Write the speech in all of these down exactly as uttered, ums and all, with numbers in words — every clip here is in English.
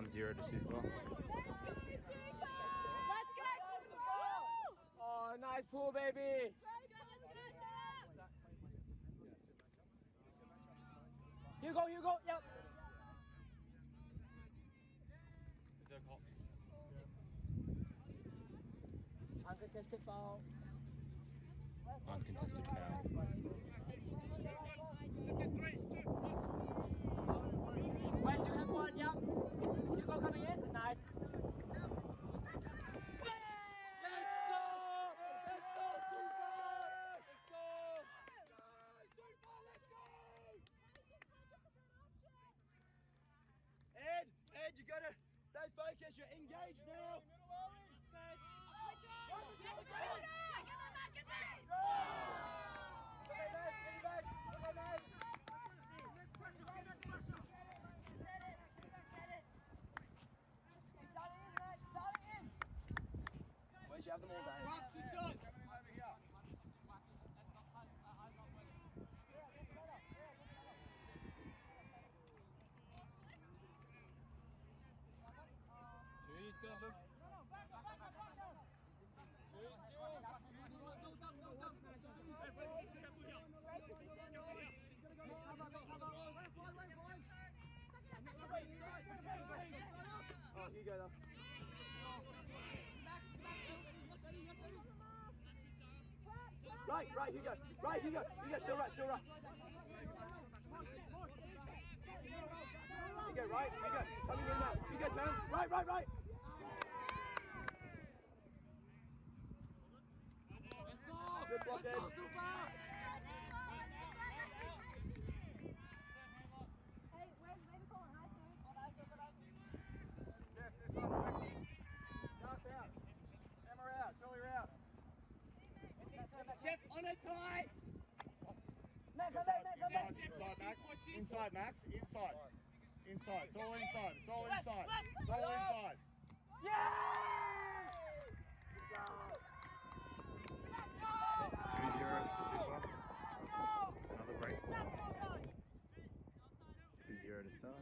one zero to Sufa. Let's go! Oh, nice pull, baby. Hugo, Hugo, yep. Is there a call? Uncontested foul. Uncontested foul. West, you have one, yep. Hugo coming in, nice. Let's go! Let's go, Super! Let's go! Ed, Ed, you gotta stay focused. You're engaged now. Where'd you have them all day? He's gonna look. Oh, you go though. Right, right, you go. Right, you go. You go. Still right, still right. You go right, you go. Coming in now. You go turn. Right, right, right. Let's go! Good block, Ed. Let's go, Super! Hey, where's Baby Colin? Hi, Sue. Jeff, this one, right? Gus out. Emma out. Jolly out. Jeff on a tie. Max, come back, Max, come back! Inside, Max. Inside, Max. Inside. Inside. It's all inside. It's all inside. It's all inside. Yeah! two zero to Sufa. Another break. two zero to start.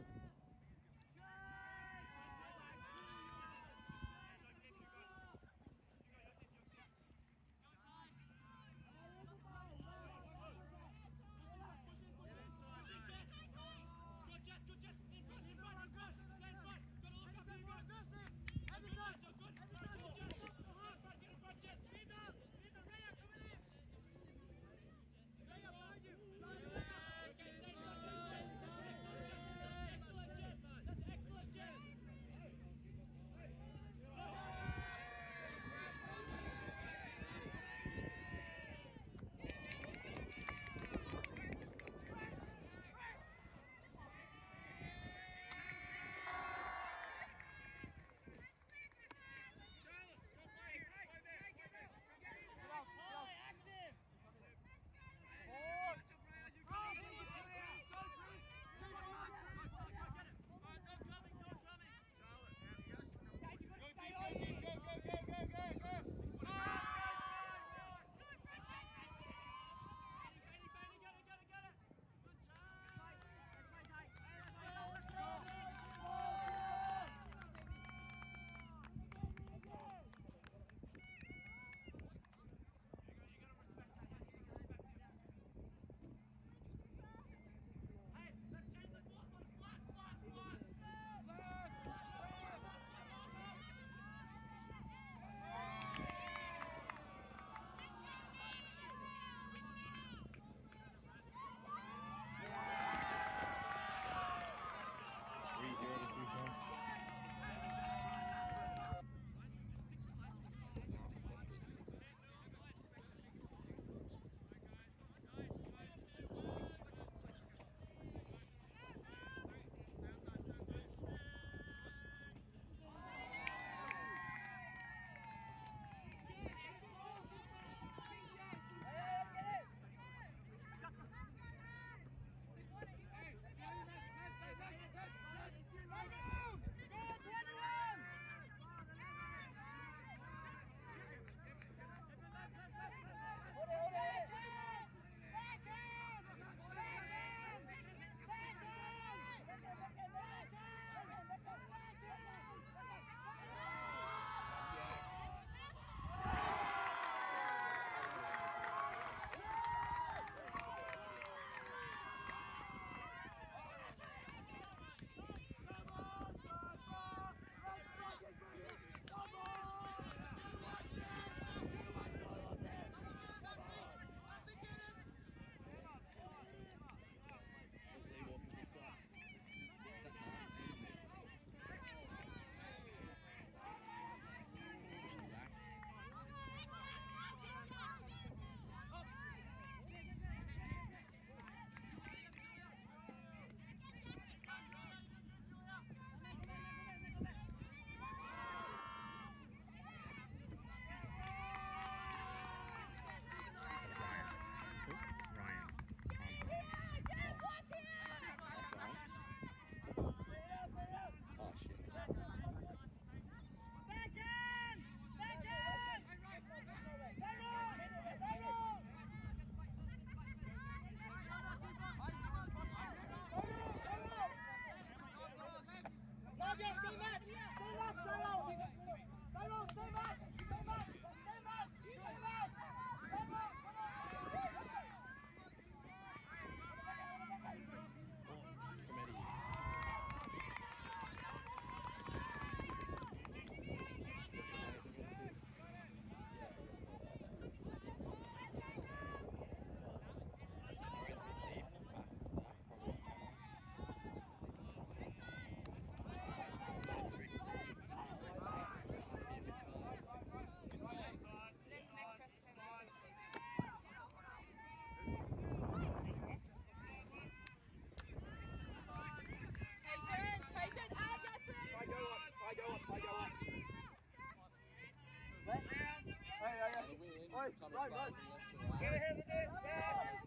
right, right, right. Get ahead of this, Max.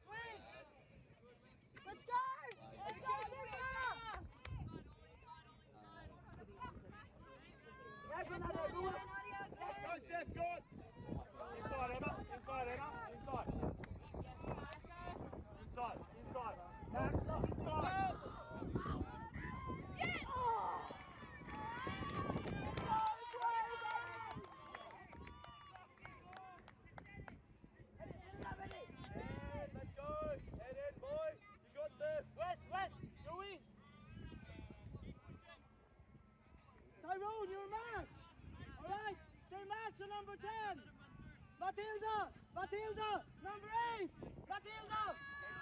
Let's go! Let's go, Luca! Go, Steph, good. Inside, Emma. Inside, Emma. Inside. Inside, inside. Max, inside. And let's go. Head in, boy. You got this. West, West, go in. Tyrone, you're match. All right, stay match to number ten. Matilda, Matilda, number eight. Matilda.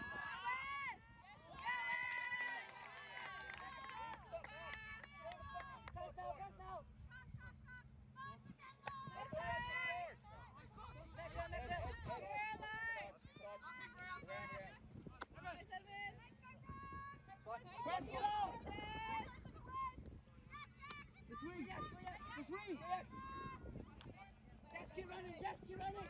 Press now, press now. Next one, next one. Press, get out. This way, this way. Yes, keep running, yes, keep running.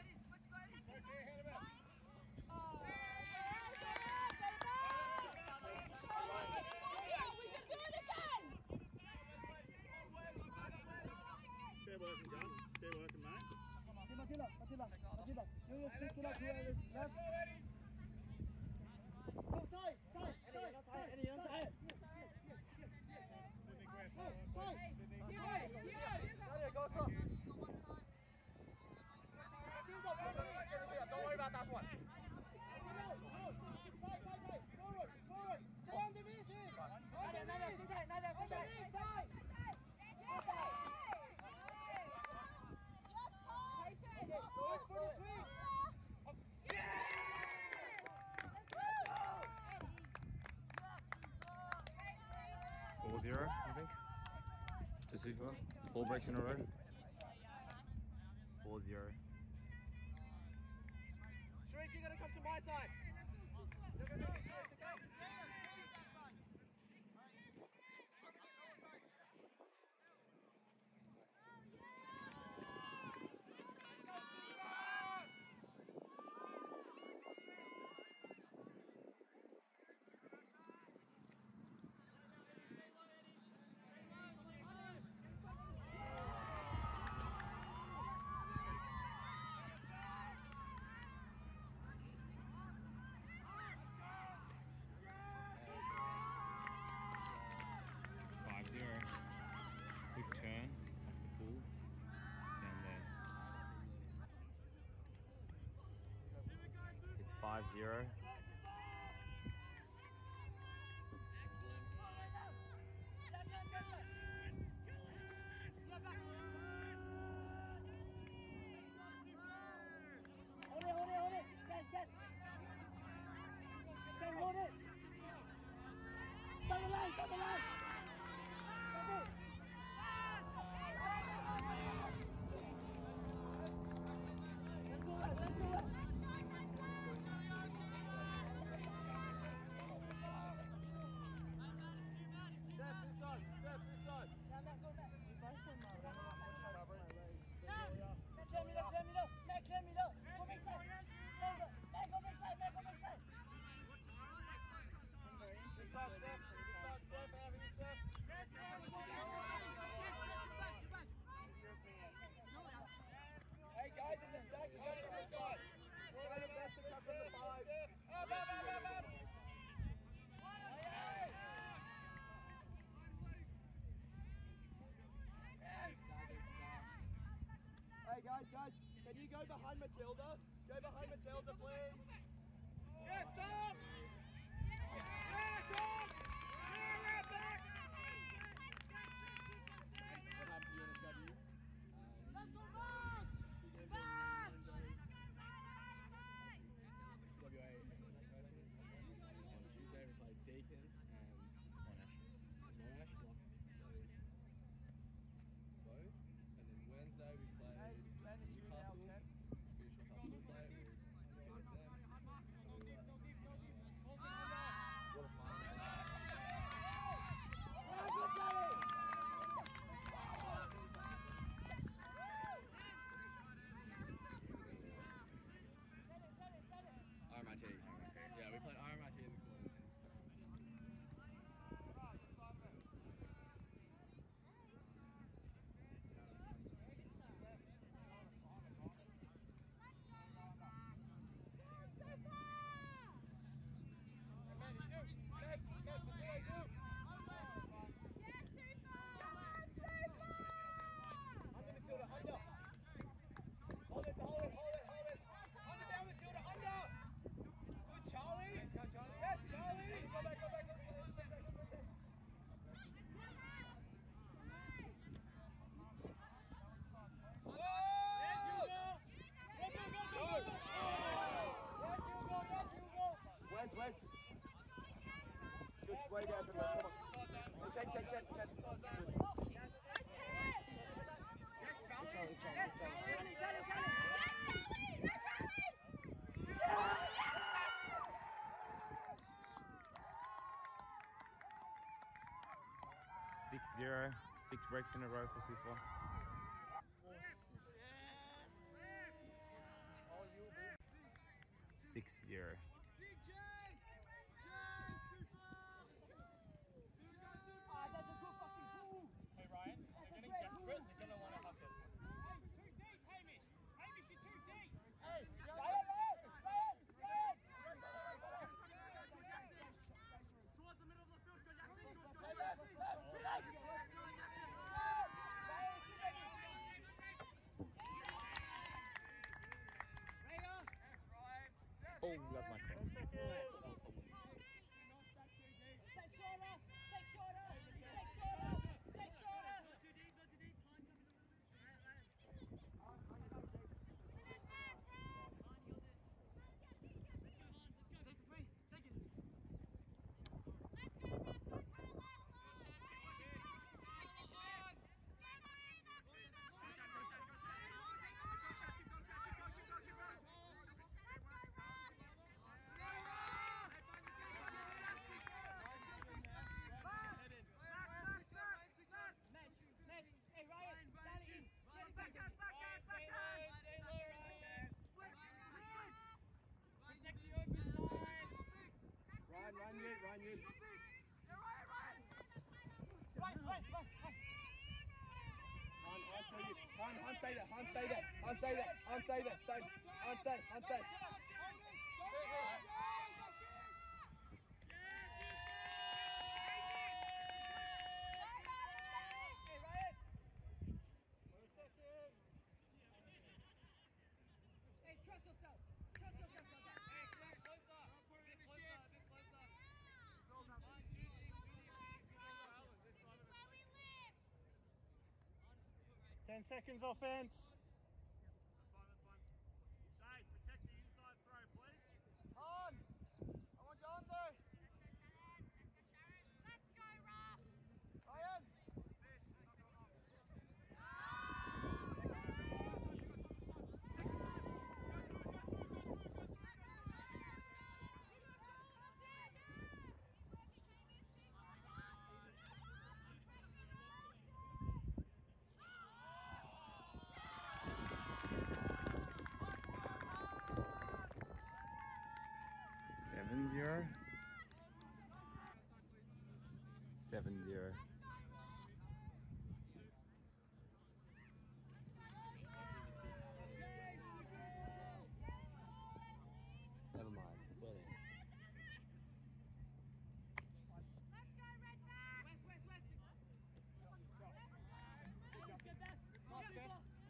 Stay working, Gus. Stay working, mate. Matilda, Matilda, Matilda. You just pick it up here on this left. Go tight, tight, tight, tight. Eddie, on tight. Sydney, Quest. Tight, tight. Nadia, go across. Don't worry about that one. Forward, forward. Stay on the knees here. On the knees. Sit tight, Nadia, sit tight. Tight. Go for the swing. four zero, I think. To Sufa. Four breaks in a row. four zero. Sharice, you're going to come to my side. You're going to make it, Sharice, okay? five zero. Quick turn off the pool. Down there. It's five zero. Hold it, hold it, hold it. Get, get. Get, hold it. Stop the line, stop the line. Stop it. Let's go, West, let's go, West. Steph, this side. Steph, this side. Now, let's go back. Make clear middle, clear middle. Make clear middle. Go back side. Go, go. Make, go back side, make, go back side. This side, Steph. This side, Steph. Out here, Steph. Hey, guys, in the stack, you got it on this side. Try your best to come from the five. Up, up, up, up, up. Hey, guys, guys. Can you go behind Matilda? Go behind Matilda, please. Yes, Tom! Yeah, Tom! Yeah, Max! What happened to you on a W? Let's go, Max! Max! W A on Tuesday we played Deakin and Monash. Monash lost those both, and then Wednesday we played Newcastle. British Cup Blue play, we beat them. So we were six zero. Six breaks in a row for Sufa. Six zero. Ah, that's a good fucking goal. Hey Ryan, That's they're a getting great desperate. move. They're gonna want to huck it. Too deep, Hamish. Hamish, you're too deep. Ryan, Ryan, Ryan, Ryan. Towards the middle of the field, go Jackson, go, go, go, Left, go. left, left, left. Oh, that's my call. Ten seconds. That was someone's. Stay shorter. Stay shorter. Stay shorter. Stay shorter. Not too deep, not too deep. Line coming a little bit. Take this way, take it. Mesh, hey Ryan, down it in. Get it back out, back out, back out. Stay low, Ryan. Protect the open side. Ryan, Ryan, you, Ryan, you. Right, right, right, right. Han, Han, stay you. Han, Han, stay there. Han, stay there. Han, stay there. Han, stay there. Stay. Han, stay. Han, stay. Hey Ryan. Hey, trust yourself. Trust yourself, brother. Hey, closer, closer. A bit closer, a bit closer. Line, Judy, Judy, this side of it. Ten seconds offense. That's fine, that's fine. Dave, protect the inside throw, please. On. I want you on there. Let's go, Rob. Ryan. Seven zero. Seven zero. Never mind. Well then. West, west, west. Pass, Steph.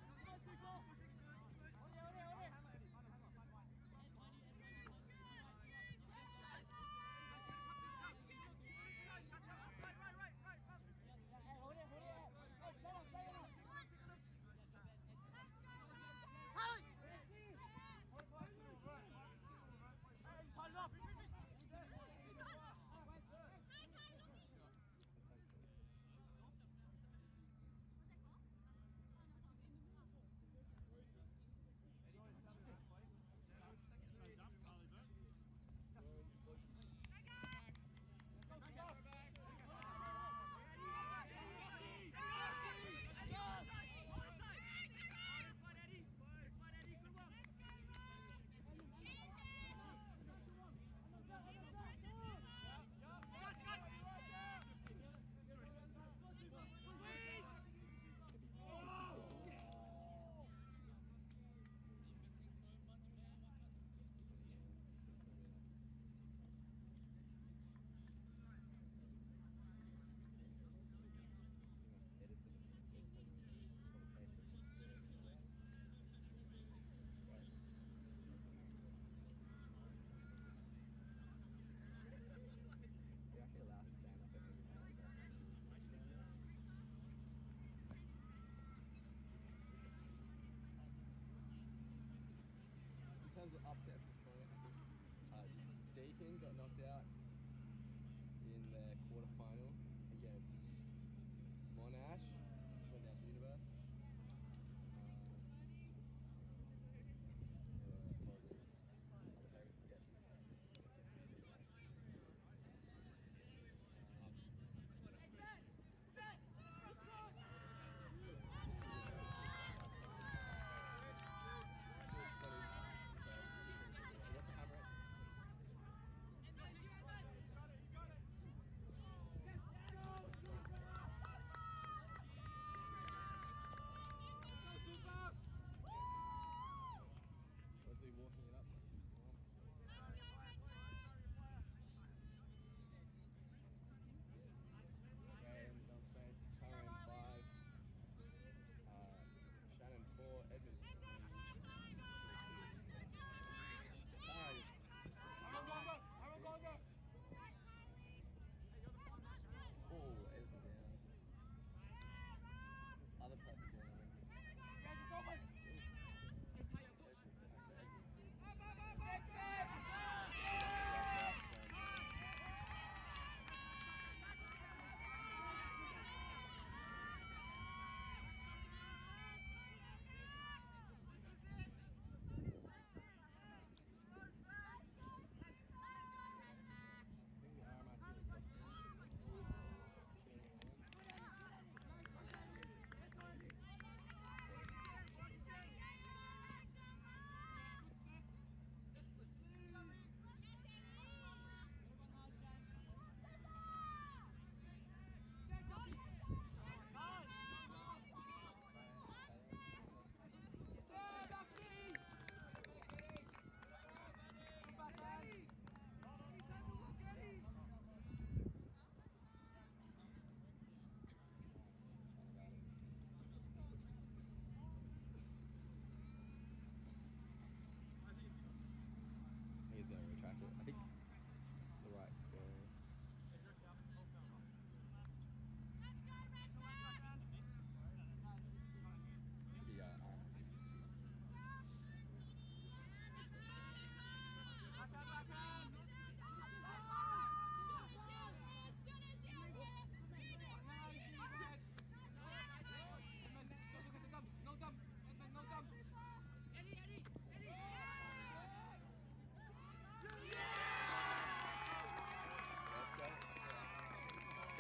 You're actually allowed to stand up at every now and then. In terms of upsets this point, I think uh, Deakin got knocked out in their quarter-final against Monash, which went down to Universe. Um, so horrible. So favourites to get, get through to the next round. Um,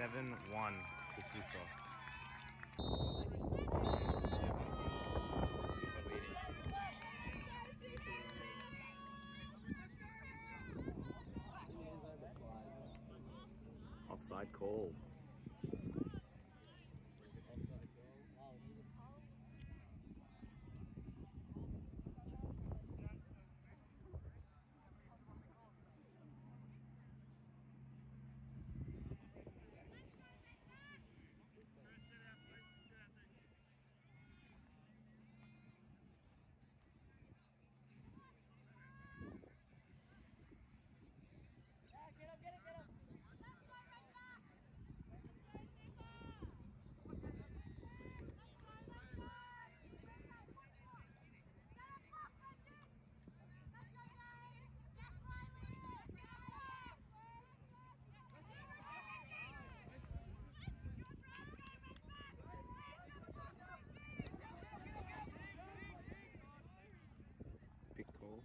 seven one to Sufa. Sufa leading. In the end zone, but slides. Offside call. Offside goal. Wow, neither. Big call.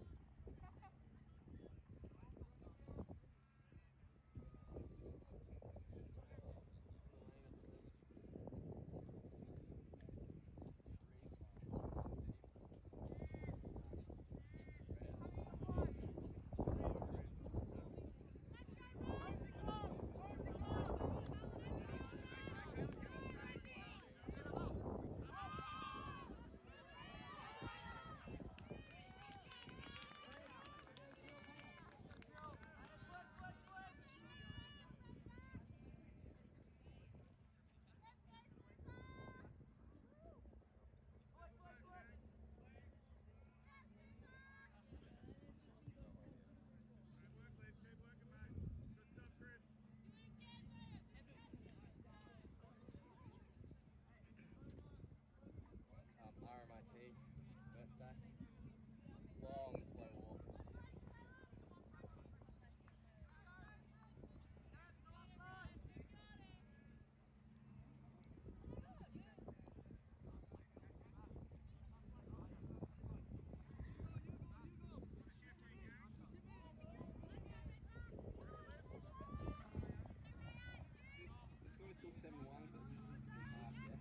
Um, R M I T, birthday. Long, slow walk to the disc. The score is still seven one, so it's half, yeah.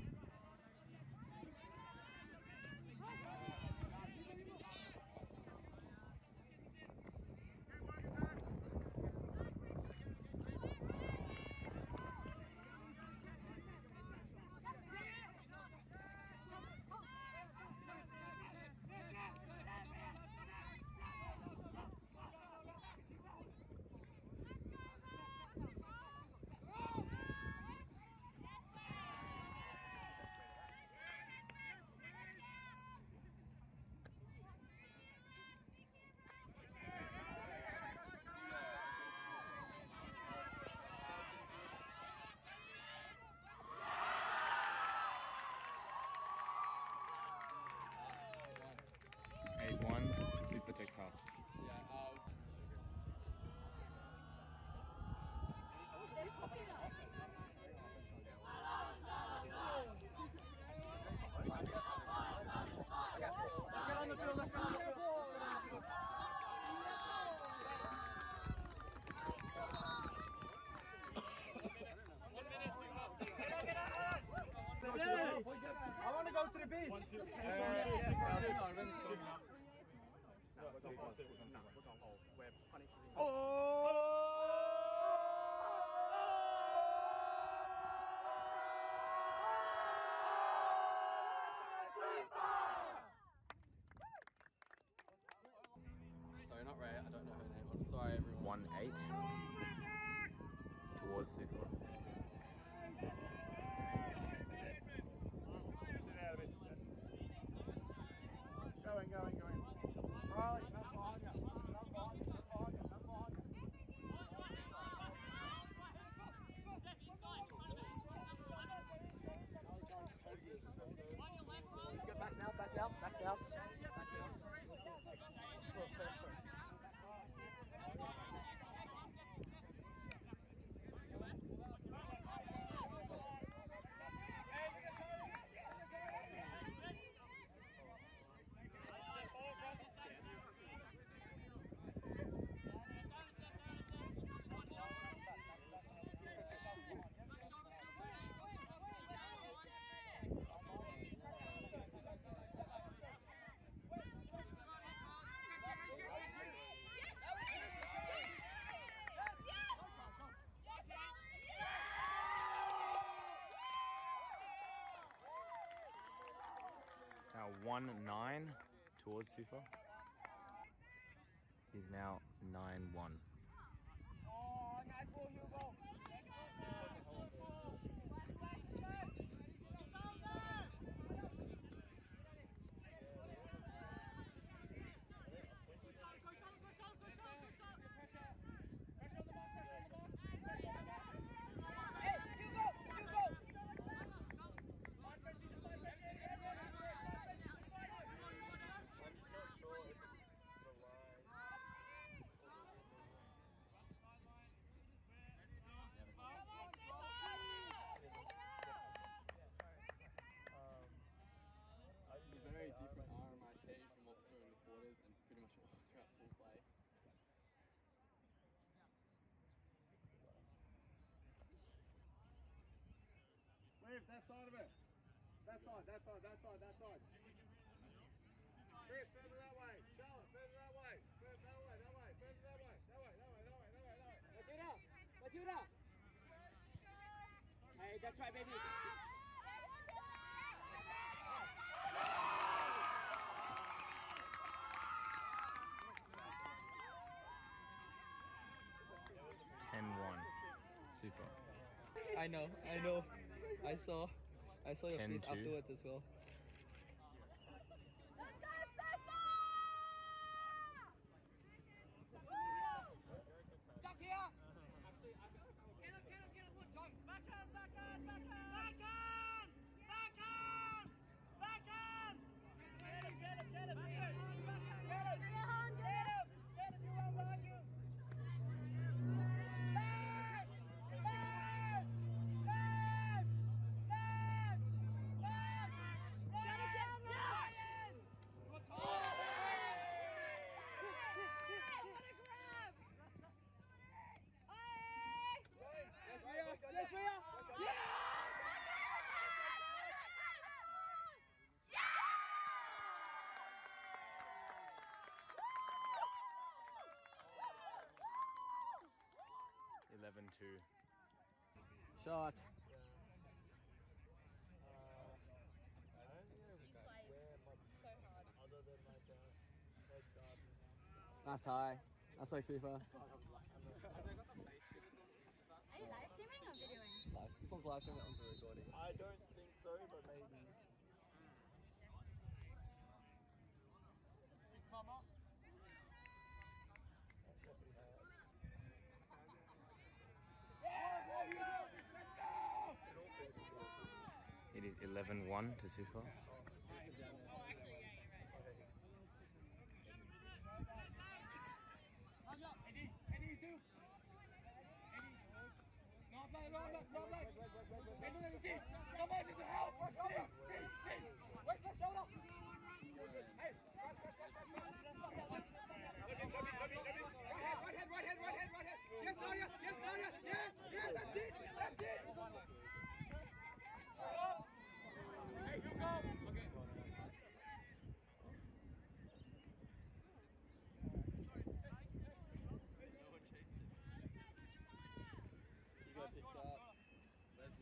eight one. Sufa takes half. Yeah, uh, Get on the field, let's get on the field. I want to go to the beach. sorry, not Ray. I don't know her name. I'm sorry, everyone. one eight towards Sufa. Going, going, going. Riley, that's behind you. That's behind you. That's behind you. That's behind you. Get back now, back now, back now. now one nine towards Sufa. He's now nine one. Oh, nice ball, Hugo. Hey, Hugo, Hugo. It's a very different R M I T from what we saw in the quarters and pretty much all throughout full play. Wave, that side of it. That side, that side, that side, that side. Chris, further that way. Charlotte, further that way. Further that way, that way, further that way. That way, that way, that way, that way, that way. Matilda, Matilda. Hey, that's right, baby. ten one. Super. I know, I know. I saw, I saw your ten face two. afterwards as well. Stuck here. Get him, get him, get him. Back on, back on, back on. Back on, back on, back on. Get him, get him, get him. Back on, back on. Get him, get him, get him. Get him, you want behind you. Left, left, left, left, left. Shut it down, Ryan. Good call. What a grab. Yes, we are. Yes, we are. Yeah! eleven two. Shot. Nice tie. That's like super. Are you live streaming or videoing? Live. This one's live stream, that one's a recording. I don't think so, but maybe. It is eleven one to Sufa. Eddie, Eddie, two. Eddie. No play, no play, no play. Eddie, let me see. Come on, this is help. Hey, hey, hey. Where's my shoulder? Hey, rush, rush, rush, rush, rush. Right head, right head, right head, right head, right head. Yes, Nadia, yes, Nadia, yes, yes, that's it, that's it. Hey, you go. Okay. Hugo picks up. There's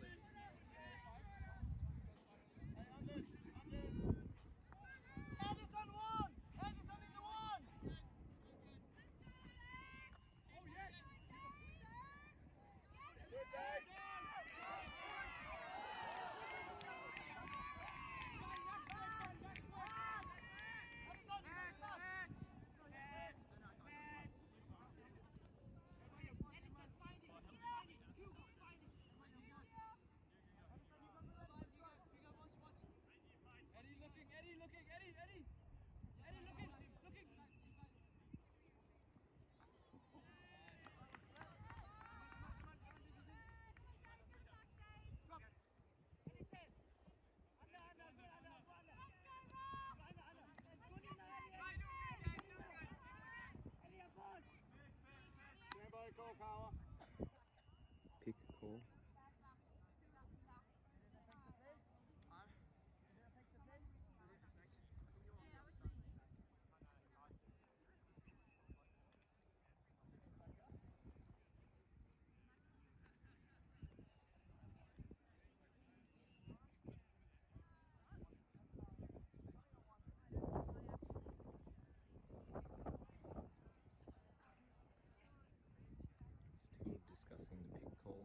discussing the pick call.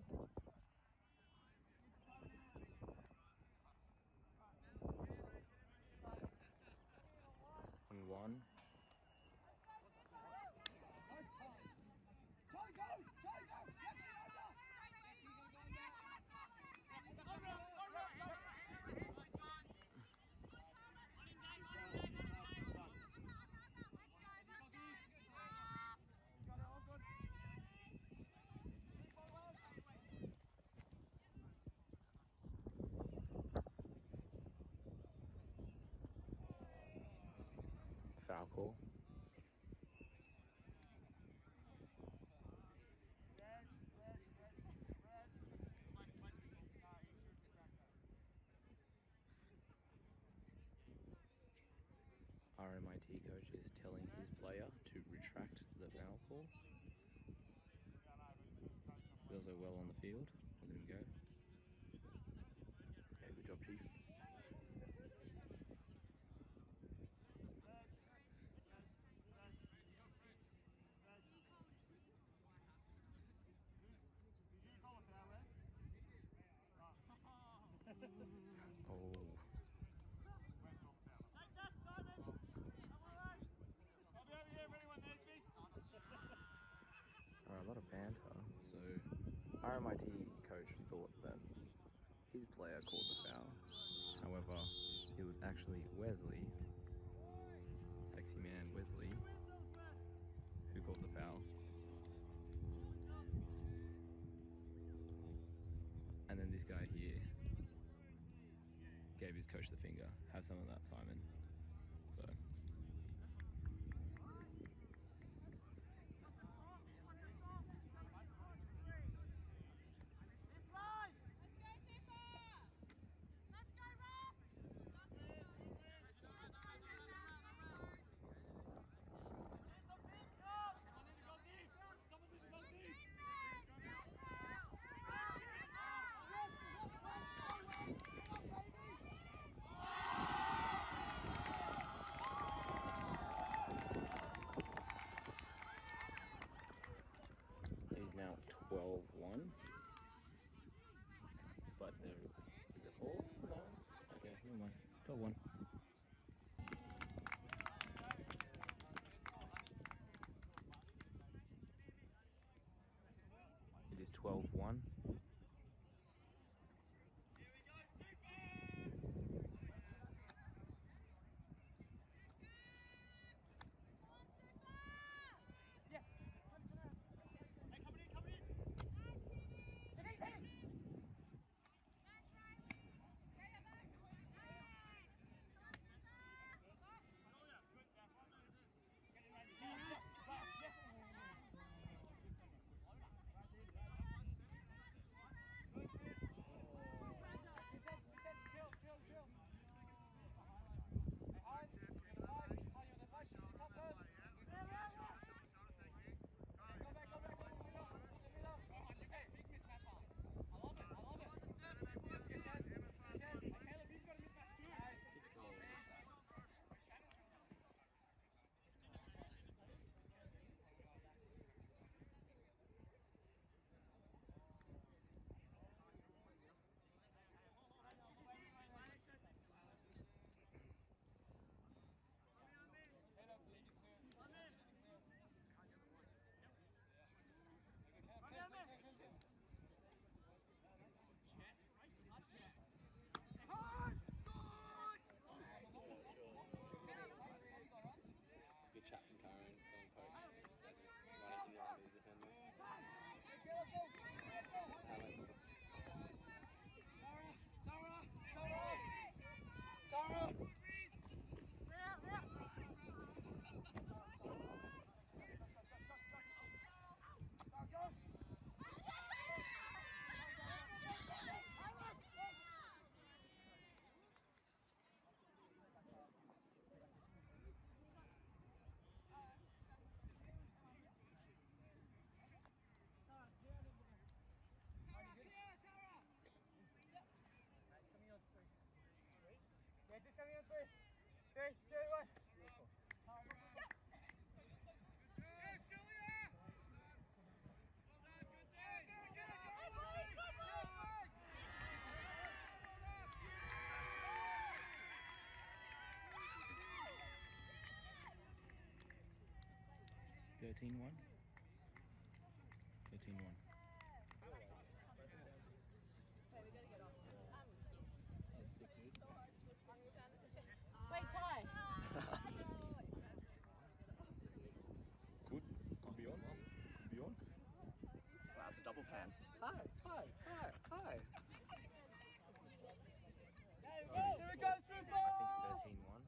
On one. Foul call. R M I T coach is telling his player to retract the foul call. He's also well on the field. Look at him go. Yeah, good job, Chief. Oh. Take that, Simon! Come on! I'll be over here if anyone needs me. Alright, a lot of banter. So, R M I T coach thought that his player called the foul. However, it was actually Wesley, sexy man Wesley, who called the foul. And then this guy here gave his coach the finger. Have some of that, Simon. So. He's now twelve one. But there is a call? No. Okay, never mind. twelve one. It is twelve one. thirteen one. thirteen one. Wait, Ty. Good. Could be on. Could be on. Wow, the double pan. Hi, hi, hi, hi. Here we go, I think thirteen one.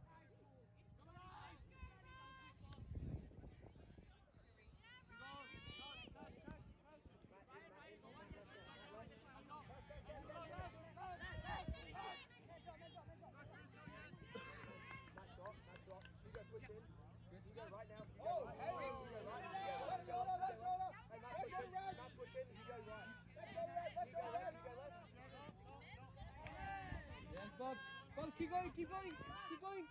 Nice drop, nice drop. You go push in. You go right now. You go Oh, right. hey, You go right. left You go shoulder, left. left shoulder, left shoulder. Hey, Matt, Left push shoulder, in. right. Matt, push in. You go right. Left shoulder, right, left You go shoulder, left. right. You go left. Yes, Bob. Bob, keep going, keep going, keep going.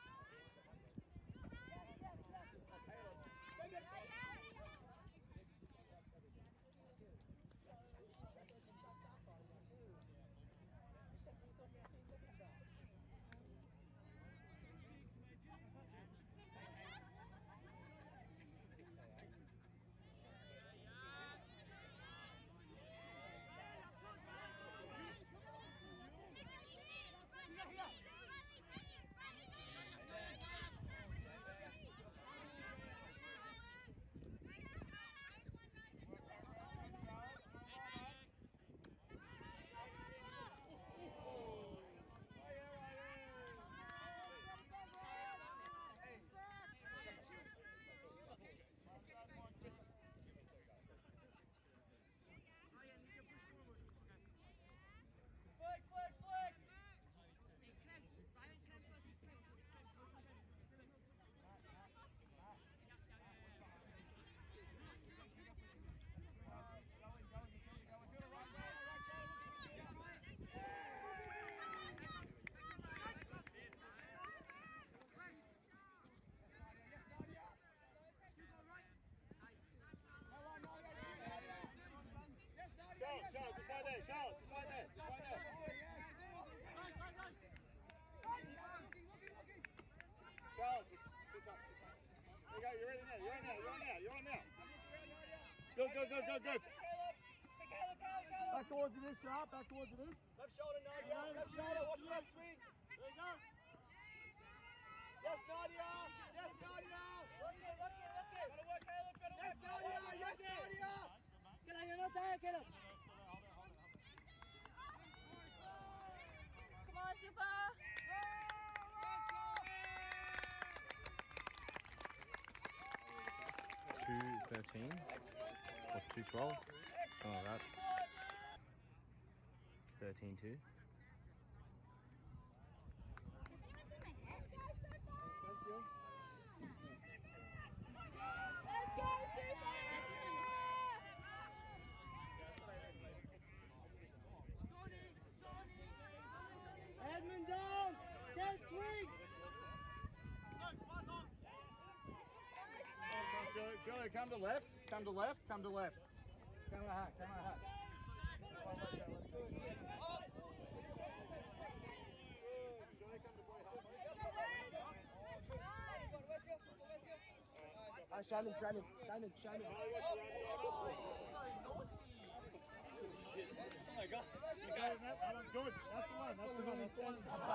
Flick, flick, flick. Charlotte, Charlotte, just right there, Charlotte, just right there, just right there. Charlotte, just sit up, sit up. There you go, you're in there, you're in there, you're in there, you're in there. Good, good, good, good, good. Back towards it is, Sharp, back towards it is. Left shoulder, Nadia. Left shoulder. Watch the left swing. There you go. Yes, Nadia. Yes, Nadia. Look it, look it, look it. Gotta work, Caleb. Gotta work. Yes, Nadia. Yes, Nadia. Get on, you're not tired, get up. Come on, Super. two thirteen or two twelve, something like that. thirteen two. Let's go, Super! Edmund down, get swing. Julie, Julie, come to left, come to left, come to left. Camera hat, camera hat. Ah, Shannon, Shannon, Shannon, Shannon. Oh my God. You got it, that was good. That's the one, that's the one, that's the one.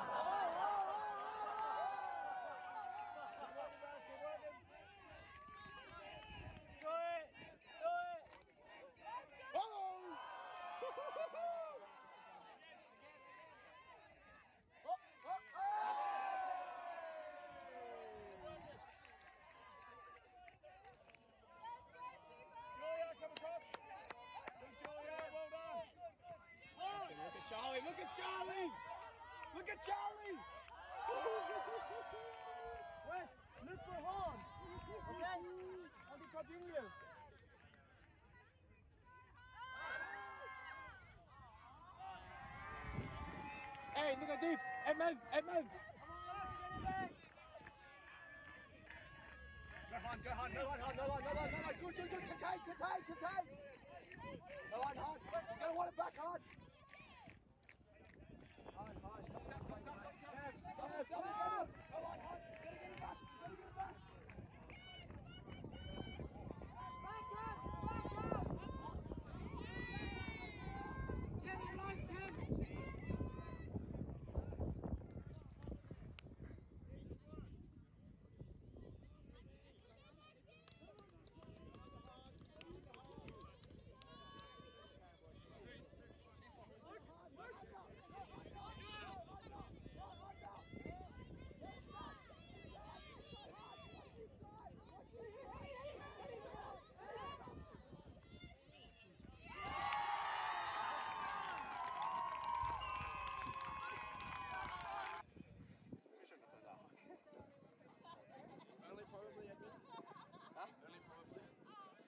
Charlie, look at Charlie! Look at Charlie! Wes, look for horn. Okay? And we continue. Hey, look at deep! Edmund! Edmund! Go on, go on, no line, hard, no line, no line, no line, good, good, good, contain, contain, contain! No line, hard, he's gonna want it back hard! Hard, hard. Yes, yes, double, double. Go on, hard, gotta get it back, gotta get it back!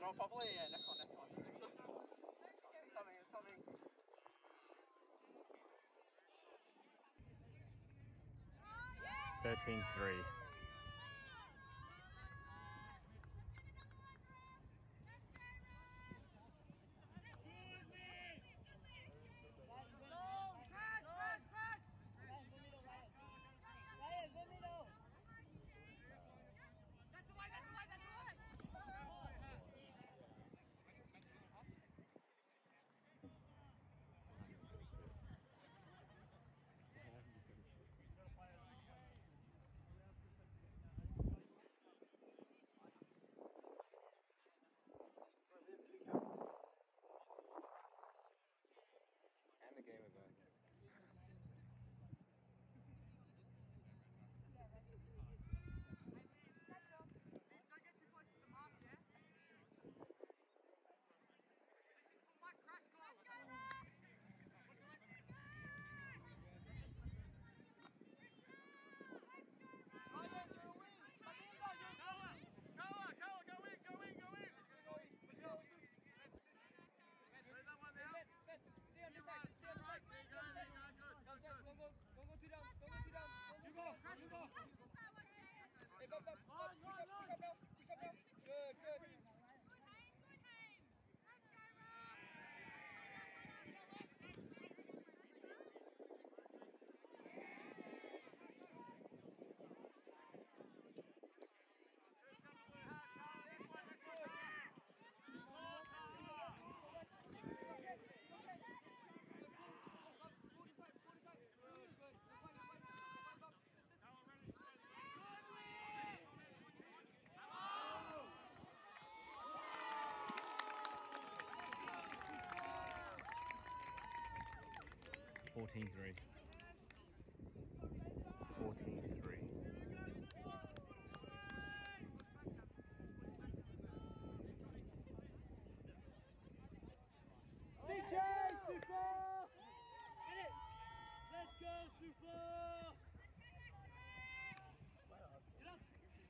Throw it properly? Yeah, next one, next one. Next one. It's coming, it's coming. thirteen three. And the game of back. fourteen three. fourteen three. Big chase, Sufa! Get it! Let's go, Sufa! Get up!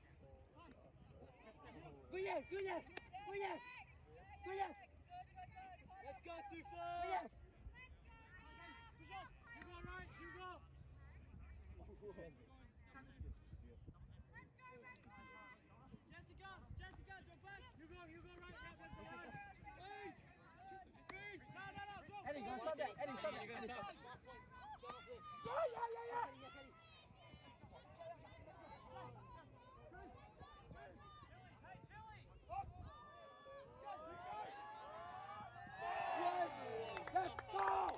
Good yes, good yes! Good yes! Good yes! Let's go, Sufa! Good yes! Push up! You go right, you go! Jessica! Jessica, jump back! You go, you go right, that one's the one! Please! Please! No, no, no, go! Eddie, go stop that! Eddie, stop that! Eddie, stop! Yeah, yeah, yeah, yeah! Hey, Chili! Yes! Let's go!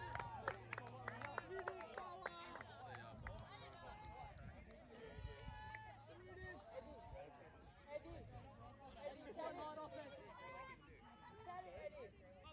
Eddie! Eddie, stand on offense! Stand it, Eddie!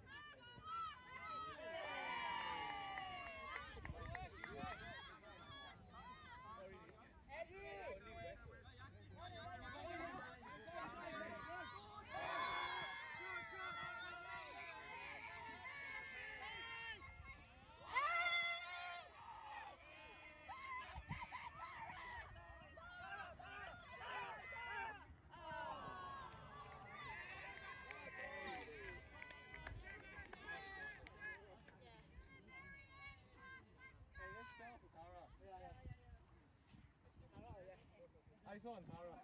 Nice one, Tara.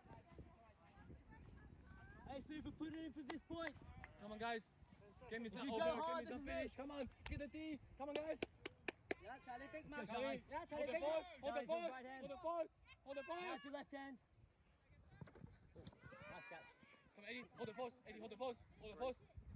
Hey, Super, put it in for this point. Come on, guys. Give me If some you over. go Give hard, me some this is finish. it. Come on. Get the D. Come on, guys. Yeah, Charlie, big man. Charlie. Yeah, Charlie, Hold the big force. man. Hold the Charlie's on force. right hand. Hold the force. Hold the Now force. to left hand. Nice catch. Come on, Eddie. Hold the force. Eddie, hold the force. Hold the force.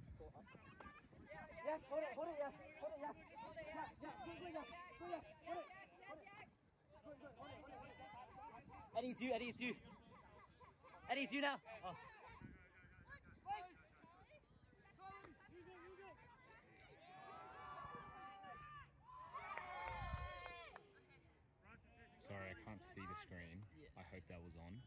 Yes, hold it, hold it, yes. Hold it, yes. Yeah, yeah, good, good, yes. Good, yes. Hold it. Hold it. Good, good, hold it, hold it, hold it. Eddie, it's you, Eddie, it's you. Eddie, it's you now. Oh. Sorry, I can't see the screen. I hope that was on.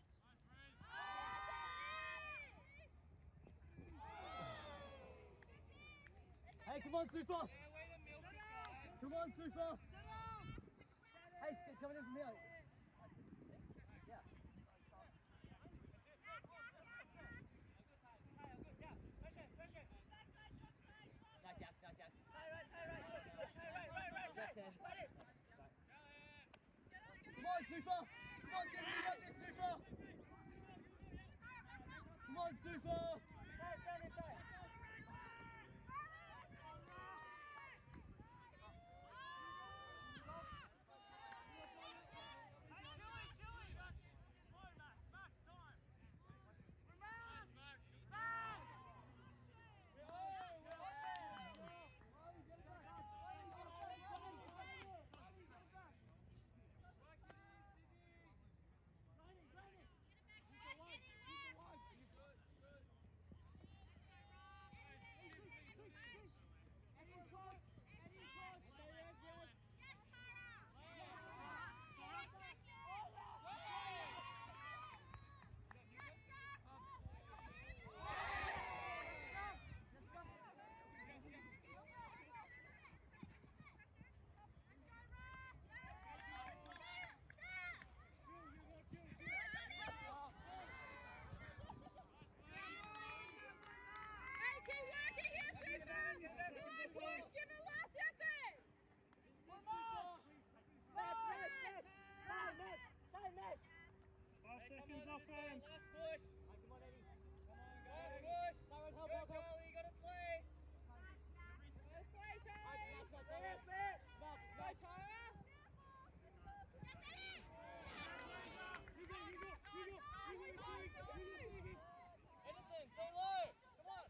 Hey, come on, Sufa. Come on, Sufa. Hey, it's coming in from here. Yeah. on, Super! Seconds offense. Last push. Come on, Eddie. Come on, guys. Last push. Go, Charlie. You got to slay. Go, Slay, Charlie. Yes, yes, yes, yes. Go, Tara. Edison, stay low. Come on.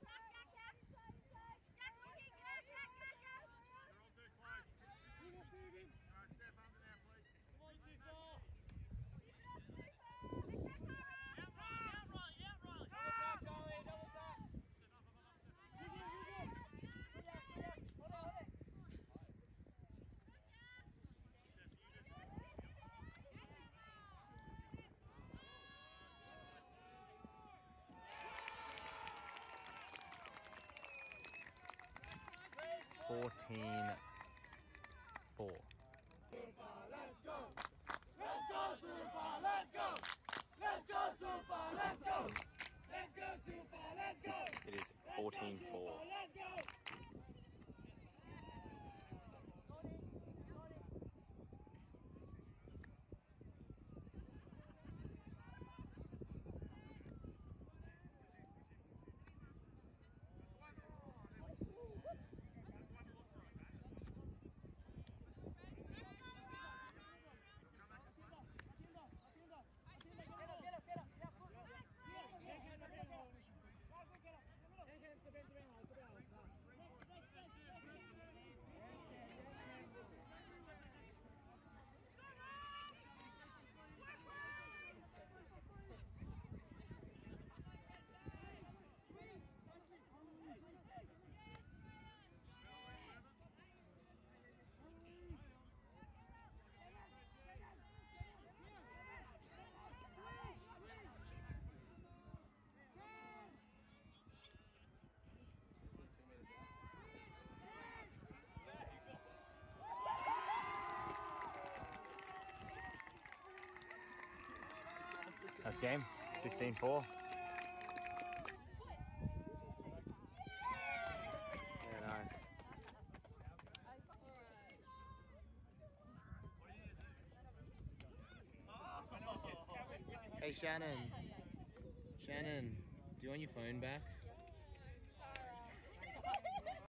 fourteen four. Let's go! Let's go, Super! Let's go! Let's go, Super! Let's go! Let's go, Super! Let's go! It is fourteen four. Let's go! That's game. fifteen four. Yeah, nice. Hey Shannon. Shannon, do you want your phone back?